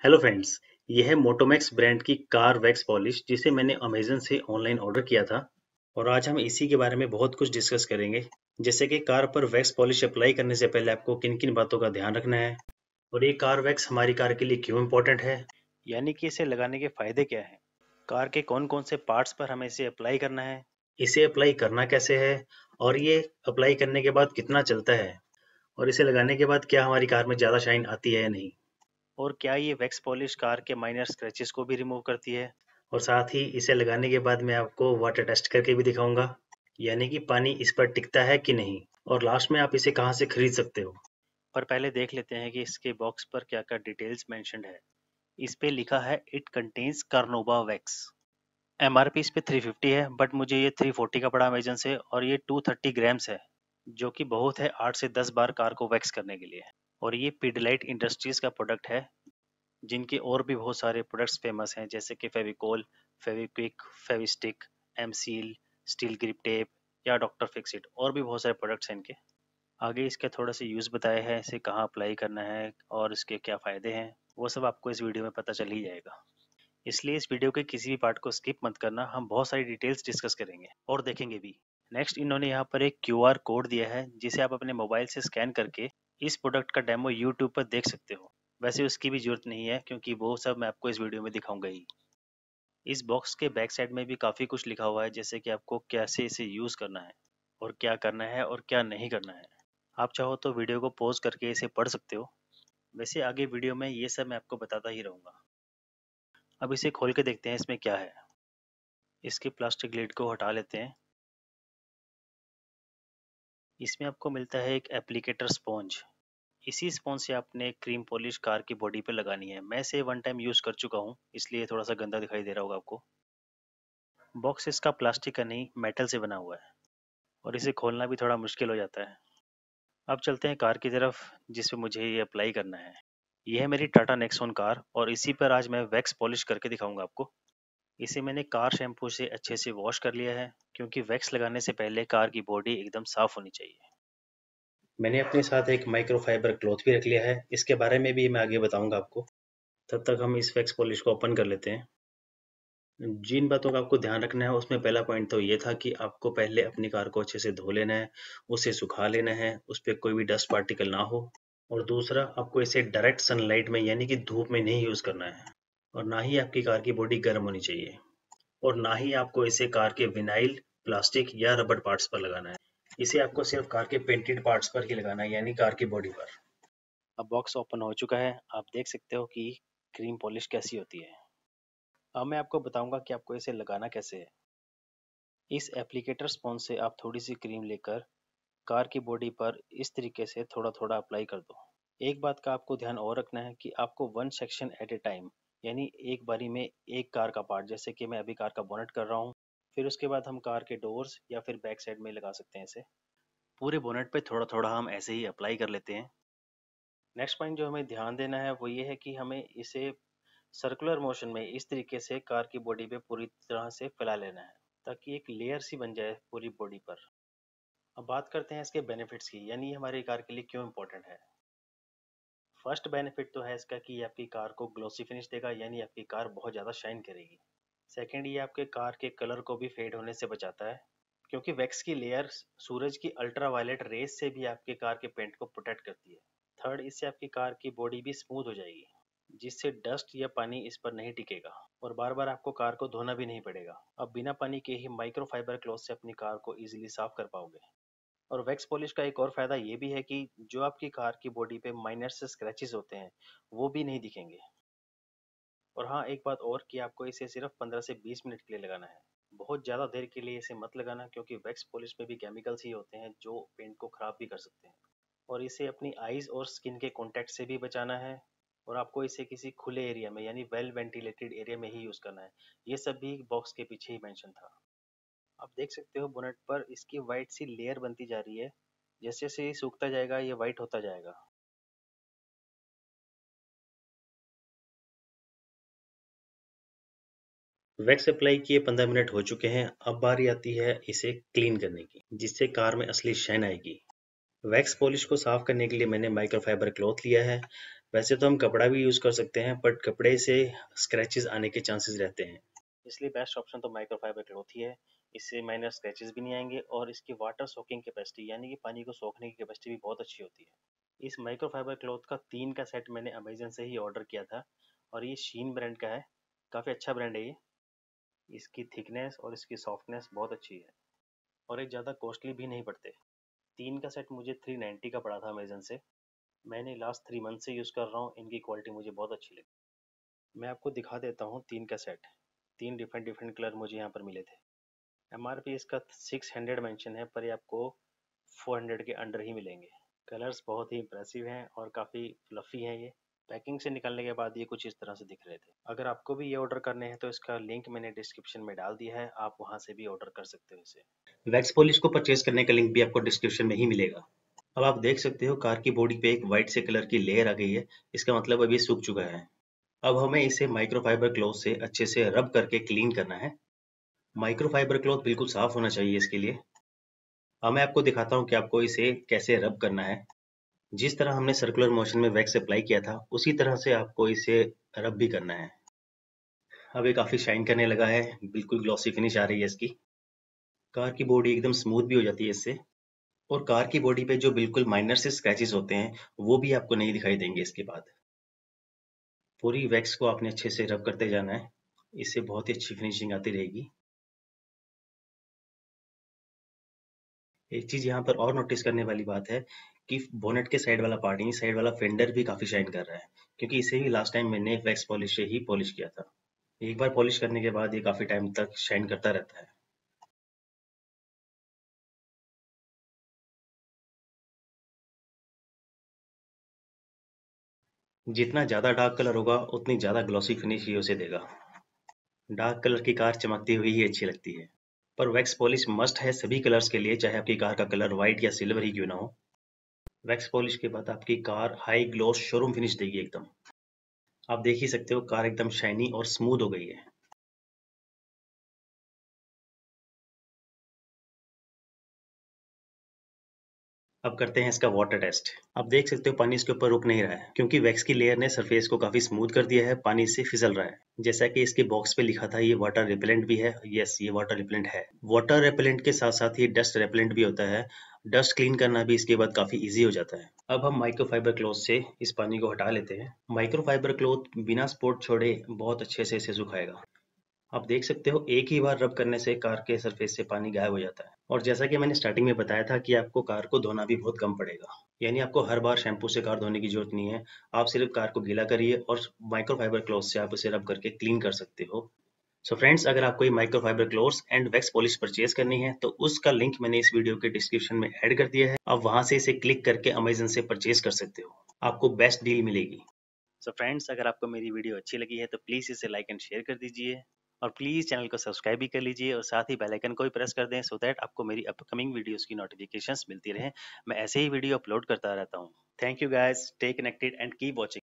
Hello friends, ये है Motomax brand की कार वैक्स पॉलिश जिसे मैंने अमेजन से ऑनलाइन ऑर्डर किया था। और आज हम इसी के बारे में बहुत कुछ डिस्कस करेंगे, जैसे कि कार पर वैक्स पॉलिश अप्लाई करने से पहले आपको किन किन बातों का ध्यान रखना है और ये कार वैक्स हमारी कार के लिए क्यों इम्पोर्टेंट है, यानी कि इसे लगाने के फायदे क्या हैं, कार के कौन कौन से पार्ट्स पर हमें इसे अप्लाई करना है, इसे अप्लाई करना कैसे है और ये अप्लाई करने के बाद कितना चलता है और इसे लगाने के बाद क्या हमारी कार में ज़्यादा शाइन आती है या नहीं, और क्या ये वैक्स पॉलिश कार के माइनर स्क्रैचेस को भी रिमूव करती है। और साथ ही इसे लगाने के बाद मैं आपको वाटर टेस्ट करके भी दिखाऊंगा, यानी कि पानी इस पर टिकता है कि नहीं, और लास्ट में आप इसे कहाँ से खरीद सकते हो। पर पहले देख लेते हैं कि इसके बॉक्स पर क्या क्या डिटेल्स मेंशन्ड है। इस पे लिखा है it contains carnauba wax. MRP इस पे 350 है, बट मुझे ये 340 का पड़ा अमेजन से, और ये 230 ग्राम्स है, जो कि बहुत है 8 से 10 बार कार को वैक्स करने के लिए। और ये पिडलाइट इंडस्ट्रीज का प्रोडक्ट है, जिनके और भी बहुत सारे प्रोडक्ट्स फेमस हैं, जैसे कि Fevicol, Fevikwik, Fevistick, M-Seal, steel grip tape या डॉक्टर फिक्सिट, और भी बहुत सारे प्रोडक्ट्स हैं इनके। आगे इसके थोड़ा सा यूज़ बताया है, इसे कहाँ अप्लाई करना है और इसके क्या फ़ायदे हैं, वो सब आपको इस वीडियो में पता चल ही जाएगा। इसलिए इस वीडियो के किसी भी पार्ट को स्किप मत करना, हम बहुत सारी डिटेल्स डिस्कस करेंगे और देखेंगे भी। नेक्स्ट इन्होंने यहाँ पर एक क्यूआर कोड दिया है, जिसे आप अपने मोबाइल से स्कैन करके इस प्रोडक्ट का डेमो यूट्यूब पर देख सकते हो। वैसे उसकी भी जरूरत नहीं है, क्योंकि वो सब मैं आपको इस वीडियो में दिखाऊंगा ही। इस बॉक्स के बैक साइड में भी काफ़ी कुछ लिखा हुआ है, जैसे कि आपको कैसे इसे यूज़ करना है और क्या करना है और क्या नहीं करना है। आप चाहो तो वीडियो को पॉज करके इसे पढ़ सकते हो। वैसे आगे वीडियो में ये सब मैं आपको बताता ही रहूँगा। अब इसे खोल के देखते हैं इसमें क्या है। इसके प्लास्टिक लिड को हटा लेते हैं। इसमें आपको मिलता है एक एप्लीकेटर स्पॉन्ज। इसी स्पॉन्ज से आपने क्रीम पॉलिश कार की बॉडी पे लगानी है। मैं इसे वन टाइम यूज़ कर चुका हूँ, इसलिए थोड़ा सा गंदा दिखाई दे रहा होगा आपको। बॉक्स इसका प्लास्टिक का नहीं, मेटल से बना हुआ है, और इसे खोलना भी थोड़ा मुश्किल हो जाता है। अब चलते हैं कार की तरफ, जिसपे मुझे ये अप्लाई करना है। ये है मेरी टाटा नेक्सॉन कार, और इसी पर आज मैं वैक्स पॉलिश करके दिखाऊंगा आपको। इसे मैंने कार शैम्पू से अच्छे से वॉश कर लिया है, क्योंकि वैक्स लगाने से पहले कार की बॉडी एकदम साफ होनी चाहिए। मैंने अपने साथ एक माइक्रोफाइबर क्लॉथ भी रख लिया है, इसके बारे में भी मैं आगे बताऊंगा आपको। तब तक हम इस वैक्स पॉलिश को ओपन कर लेते हैं। जिन बातों का आपको ध्यान रखना है, उसमें पहला पॉइंट तो ये था कि आपको पहले अपनी कार को अच्छे से धो लेना है, उसे सुखा लेना है, उस पे कोई भी डस्ट पार्टिकल ना हो। और दूसरा, आपको इसे डायरेक्ट सनलाइट में यानी कि धूप में नहीं यूज़ करना है, और ना ही आपकी कार की बॉडी गर्म होनी चाहिए, और ना ही आपको इसे कार के विनाइल, प्लास्टिक या रबड़ पार्ट्स पर लगाना है। इसे आपको सिर्फ कार के पेंटेड पार्ट्स पर ही लगाना है, यानी कार की बॉडी पर। अब बॉक्स ओपन हो चुका है, आप देख सकते हो कि क्रीम पॉलिश कैसी होती है। अब मैं आपको बताऊंगा कि आपको इसे लगाना कैसे है। इस एप्लीकेटर स्पॉन्ज से आप थोड़ी सी क्रीम लेकर कार की बॉडी पर इस तरीके से थोड़ा थोड़ा अप्लाई कर दो। एक बात का आपको ध्यान और रखना है कि आपको one section at a time, यानी एक बारी में एक कार का पार्ट, जैसे कि मैं अभी कार का बोनेट कर रहा हूँ, फिर उसके बाद हम कार के डोर्स या फिर बैक साइड में लगा सकते हैं इसे। पूरे बोनेट पे थोड़ा थोड़ा हम ऐसे ही अप्लाई कर लेते हैं। नेक्स्ट पॉइंट जो हमें ध्यान देना है वो ये है कि हमें इसे सर्कुलर मोशन में इस तरीके से कार की बॉडी पे पूरी तरह से फैला लेना है, ताकि एक लेयर सी बन जाए पूरी बॉडी पर। अब बात करते हैं इसके बेनिफिट्स की, यानी ये हमारी कार के लिए क्यों इम्पोर्टेंट है। फर्स्ट बेनिफिट तो है इसका कि ये आपकी कार को ग्लोसी फिनिश देगा, यानी आपकी कार बहुत ज़्यादा शाइन करेगी। सेकेंड, ये आपके कार के कलर को भी फेड होने से बचाता है, क्योंकि वैक्स की लेयर सूरज की अल्ट्रावायलेट रेज से भी आपके कार के पेंट को प्रोटेक्ट करती है। थर्ड, इससे आपकी कार की बॉडी भी स्मूथ हो जाएगी, जिससे डस्ट या पानी इस पर नहीं टिकेगा, और बार बार आपको कार को धोना भी नहीं पड़ेगा। अब बिना पानी के ही माइक्रोफाइबर क्लॉथ से अपनी कार को इजीली साफ कर पाओगे। और वैक्स पॉलिश का एक और फायदा ये भी है कि जो आपकी कार की बॉडी पे माइनर से स्क्रैचेस होते हैं, वो भी नहीं दिखेंगे। और हाँ, एक बात और कि आपको इसे सिर्फ 15 से 20 मिनट के लिए लगाना है। बहुत ज़्यादा देर के लिए इसे मत लगाना, क्योंकि वैक्स पॉलिश में भी केमिकल्स ही होते हैं जो पेंट को ख़राब भी कर सकते हैं। और इसे अपनी आईज और स्किन के कॉन्टैक्ट से भी बचाना है, और आपको इसे किसी खुले एरिया में यानी वेल वेंटिलेटेड एरिया में ही यूज़ करना है। ये सब भी बॉक्स के पीछे ही मेंशन था। आप देख सकते हो बोनेट पर इसकी वाइट सी लेयर बनती जा रही है। जैसे जैसे ये सूखता जाएगा, ये वाइट होता जाएगा। वैक्स अप्लाई किए 15 मिनट हो चुके हैं। अब बारी आती है इसे क्लीन करने की, जिससे कार में असली शाइन आएगी। वैक्स पॉलिश को साफ करने के लिए मैंने माइक्रोफाइबर क्लॉथ लिया है। वैसे तो हम कपड़ा भी यूज़ कर सकते हैं, बट कपड़े से स्क्रैचेस आने के चांसेस रहते हैं, इसलिए बेस्ट ऑप्शन तो माइक्रोफाइबर क्लॉथ ही है। इससे माइनर स्क्रैचेस भी नहीं आएंगे और इसकी वाटर सोकिंग कैपेसिटी यानी कि पानी को सोखने की कैपेसिटी भी बहुत अच्छी होती है। इस माइक्रोफाइबर क्लॉथ का 3 का सेट मैंने अमेजन से ही ऑर्डर किया था और ये शीन ब्रांड का है। काफ़ी अच्छा ब्रांड है ये। इसकी थिकनेस और इसकी सॉफ्टनेस बहुत अच्छी है और एक ज़्यादा कॉस्टली भी नहीं पड़ते। 3 का सेट मुझे 390 का पड़ा था अमेजन से। मैंने लास्ट 3 मंथ से यूज़ कर रहा हूँ, इनकी क्वालिटी मुझे बहुत अच्छी लगी। मैं आपको दिखा देता हूँ 3 का सेट। 3 डिफरेंट डिफरेंट कलर मुझे यहाँ पर मिले थे। एमआरपी इसका 600 मेंशन है, पर ये आपको 400 के अंडर ही मिलेंगे। कलर्स बहुत ही इंप्रेसिव हैं और काफ़ी फ्लफ़ी हैं ये। पैकिंग से निकलने के बाद ये कुछ इस तरह से दिख रहे थे। अगर आपको भी ये ऑर्डर करने हैं तो इसका लिंक मैंने डिस्क्रिप्शन में डाल दिया है, आप वहाँ से भी ऑर्डर कर सकते हो इसे। वैक्स पॉलिश को परचेज करने का लिंक भी आपको डिस्क्रिप्शन में ही मिलेगा। अब आप देख सकते हो कार की बॉडी पे एक वाइट से कलर की लेयर आ गई है। इसका मतलब अब ये सूख चुका है। अब हमें इसे माइक्रोफाइबर क्लॉथ से अच्छे से रब करके क्लीन करना है। माइक्रोफाइबर क्लॉथ बिल्कुल साफ होना चाहिए इसके लिए। अब मैं आपको दिखाता हूँ कि आपको इसे कैसे रब करना है। जिस तरह हमने सर्कुलर मोशन में वैक्स अप्लाई किया था, उसी तरह से आपको इसे रब भी करना है। अब ये काफ़ी शाइन करने लगा है, बिल्कुल ग्लॉसी फिनिश आ रही है इसकी। कार की बॉडी एकदम स्मूथ भी हो जाती है इससे। और कार की बॉडी पे जो बिल्कुल माइनर से स्क्रैचेस होते हैं, वो भी आपको नहीं दिखाई देंगे इसके बाद। पूरी वैक्स को आपने अच्छे से रब करते जाना है। इससे बहुत ही अच्छी फिनिशिंग आती रहेगी। एक चीज़ यहाँ पर और नोटिस करने वाली बात है कि बोनेट के साइड वाला पार्ट यानी साइड वाला फेंडर भी काफ़ी शाइन कर रहा है, क्योंकि इसे भी लास्ट टाइम मैंने वैक्स पॉलिश से ही पॉलिश किया था। एक बार पॉलिश करने के बाद ये काफ़ी टाइम तक शाइन करता रहता है। जितना ज़्यादा डार्क कलर होगा, उतनी ज़्यादा ग्लॉसी फिनिश ये उसे देगा। डार्क कलर की कार चमकती हुई ही अच्छी लगती है। पर वैक्स पॉलिश मस्ट है सभी कलर्स के लिए, चाहे आपकी कार का कलर व्हाइट या सिल्वर ही क्यों ना हो। वैक्स पॉलिश के बाद आपकी car high gloss showroom finish देगी एकदम। आप देख ही सकते हो कार एकदम शाइनी और स्मूथ हो गई है। अब करते हैं इसका वाटर टेस्ट। आप देख सकते हो पानी इसके ऊपर रुक नहीं रहा है, क्योंकि वैक्स की लेयर ने सरफेस को काफी स्मूथ कर दिया है, पानी इससे फिसल रहा है। जैसा कि इसके बॉक्स पे लिखा था ये वाटर रिपेलेंट भी है। यस, ये वाटर रिपेलेंट है। वाटर रिपेलेंट के साथ साथ ही डस्ट रिपेलेंट भी होता है। डस्ट क्लीन करना भी इसके बाद काफी ईजी हो जाता है। अब हम माइक्रोफाइबर क्लॉथ से इस पानी को हटा लेते हैं। माइक्रोफाइबर क्लॉथ बिना स्पॉट छोड़े बहुत अच्छे से इसे सुखाएगा। आप देख सकते हो एक ही बार रब करने से कार के सरफेस से पानी गायब हो जाता है। और जैसा कि मैंने स्टार्टिंग में बताया था कि आपको कार को धोना भी बहुत कम पड़ेगा, यानी आपको हर बार शैम्पू से कार धोने की जरूरत नहीं है। आप सिर्फ कार को गीला करिए और माइक्रोफाइबर क्लॉथ से आप उसे रब करके क्लीन कर सकते हो। सो फ्रेंड्स, अगर आपको ये microfibre cloths and wax polish purchase करनी है तो उसका लिंक मैंने इस वीडियो के डिस्क्रिप्शन में ऐड कर दिया है। आप वहां से इसे क्लिक करके अमेजन से परचेज कर सकते हो। आपको बेस्ट डील मिलेगी। सो फ्रेंड्स, अगर आपको मेरी वीडियो अच्छी लगी है तो प्लीज़ इसे लाइक एंड शेयर कर दीजिए और प्लीज़ चैनल को सब्सक्राइब भी कर लीजिए और साथ ही बेल आइकन को भी प्रेस कर दें, सो दैट आपको मेरी अपकमिंग वीडियोस की नोटिफिकेशंस मिलती रहें। मैं ऐसे ही वीडियो अपलोड करता रहता हूँ। Thank you guys, stay connected and keep watching.